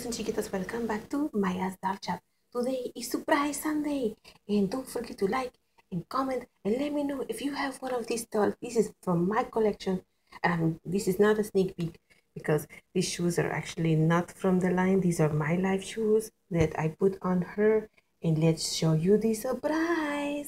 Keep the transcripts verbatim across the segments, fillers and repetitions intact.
chicos and chiquitas, welcome back to Maya's Doll Shop. Today is Surprise Sunday, and don't forget to like and comment and let me know if you have one of these dolls. This is from my collection, and this is not a sneak peek because these shoes are actually not from the line. These are my life shoes that I put on her, and let's show you the surprise.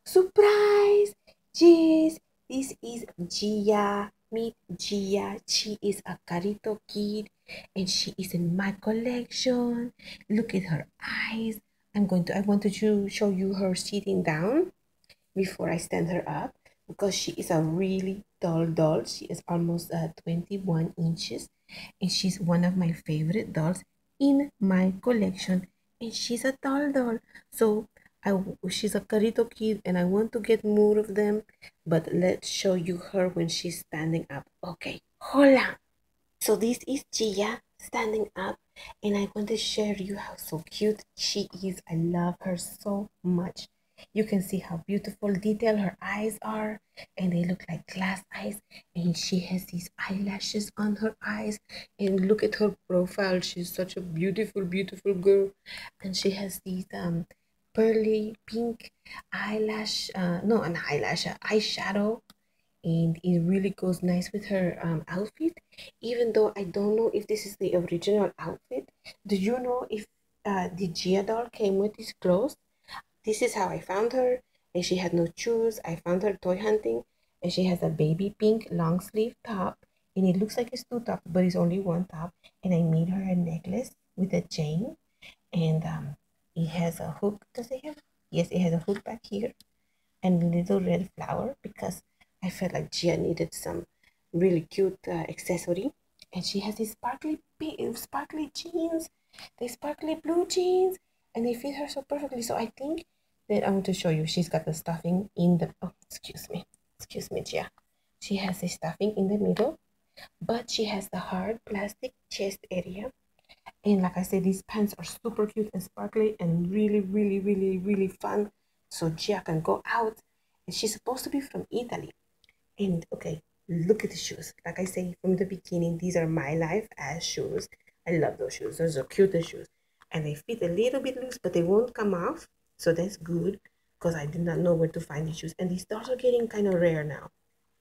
Surprise! Yes, this is Gia. Meet Gia. She is a Karito Kid and she is in my collection. Look at her eyes. I'm going to I wanted to show you her sitting down before I stand her up because she is a really tall doll. She is almost uh, twenty-one inches and she's one of my favorite dolls in my collection, and she's a tall doll. So I she's a Karito Kid and I want to get more of them, but let's show you her when she's standing up. Okay, hold on. So this is Gia standing up, and I want to share you how so cute she is. I love her so much. You can see how beautiful detail her eyes are, and they look like glass eyes, and she has these eyelashes on her eyes, and look at her profile. She's such a beautiful beautiful girl, and she has these um pearly pink eyelash uh no an eyelash uh, eyeshadow, and it really goes nice with her um, outfit, even though I don't know if this is the original outfit. Do you know if uh, the Gia doll came with these clothes? This is how I found her, and she had no shoes. I found her toy hunting, and she has a baby pink long sleeve top, and it looks like it's two tops, but it's only one top, and I made her a necklace with a chain, and um, it has a hook. Does it have? Yes, it has a hook back here and a little red flower because I felt like Gia needed some really cute uh, accessory. And she has these sparkly pink, sparkly jeans, they sparkly blue jeans, and they fit her so perfectly. So I think that I want to show you. She's got the stuffing in the. Oh, excuse me, excuse me, Gia. She has the stuffing in the middle, but she has the hard plastic chest area. And like I said, these pants are super cute and sparkly and really, really, really, really fun. So Gia can go out, and she's supposed to be from Italy. And okay, look at the shoes. Like I say from the beginning, these are my life as shoes. I love those shoes. Those are cute shoes. And they fit a little bit loose, but they won't come off. So that's good because I did not know where to find these shoes. And these dolls are getting kind of rare now.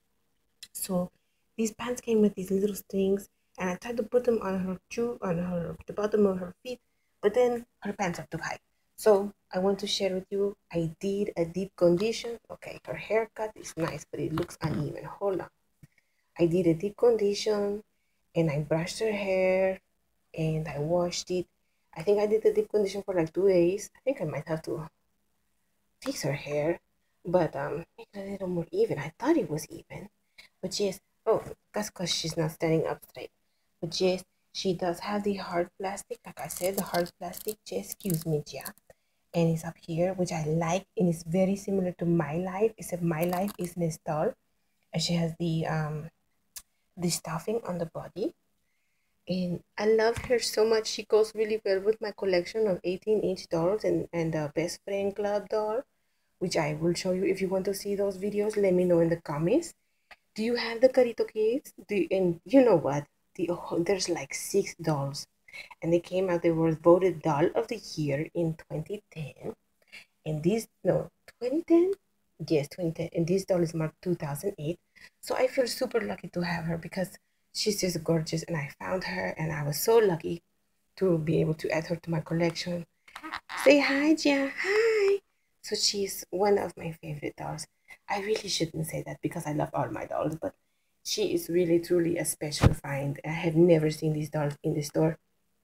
So these pants came with these little strings, and I tried to put them on her shoe, on her the bottom of her feet, but then her pants are too high. So I want to share with you. I did a deep condition. Okay, her haircut is nice, but it looks uneven. Hold on. I did a deep condition, and I brushed her hair, and I washed it. I think I did the deep condition for like two days. I think I might have to fix her hair, but um, make it a little more even. I thought it was even. But yes, oh, that's because she's not standing up straight. But yes, she does have the hard plastic, like I said, the hard plastic chest, excuse me, yeah. And it's up here, which I like, and it's very similar to My Life, except My Life is in a stall. And she has the um the stuffing on the body. And I love her so much. She goes really well with my collection of eighteen inch dolls and, and the Best Friend Club doll, which I will show you. If you want to see those videos, let me know in the comments. Do you have the Karito Kids? Do you, and you know what? The oh, there's like six dolls, and they came out. They were voted doll of the year in twenty ten, and this no twenty ten, yes twenty ten, and this doll is marked two thousand eight. So I feel super lucky to have her because she's just gorgeous, and I found her, and I was so lucky to be able to add her to my collection. Say hi, Gia. Hi. So she's one of my favorite dolls. I really shouldn't say that because I love all my dolls, but she is really truly a special find. I have never seen these dolls in the store,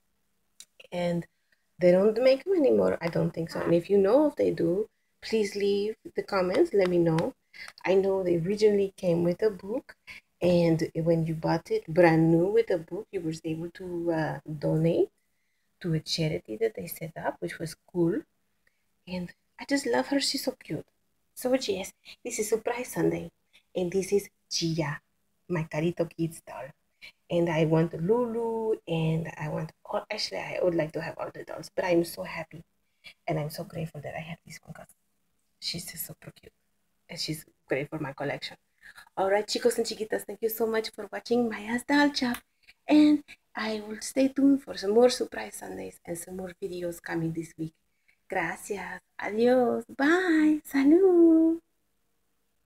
and they don't make them anymore. I don't think so. And if you know if they do, please leave the comments. Let me know. I know they originally came with a book, and when you bought it brand new with a book, you were able to uh, donate to a charity that they set up, which was cool. And I just love her. She's so cute. So yes, this is Surprise Sunday, and this is Gia, my Karito Kids doll. And I want Lulu, and I want all. Actually, I would like to have all the dolls, but I'm so happy, and I'm so grateful that I have this one because she's just super cute, and she's great for my collection. All right, chicos and chiquitas, thank you so much for watching Maya's Doll Shop. And I will stay tuned for some more surprise Sundays and some more videos coming this week. Gracias. Adiós. Bye. Salud.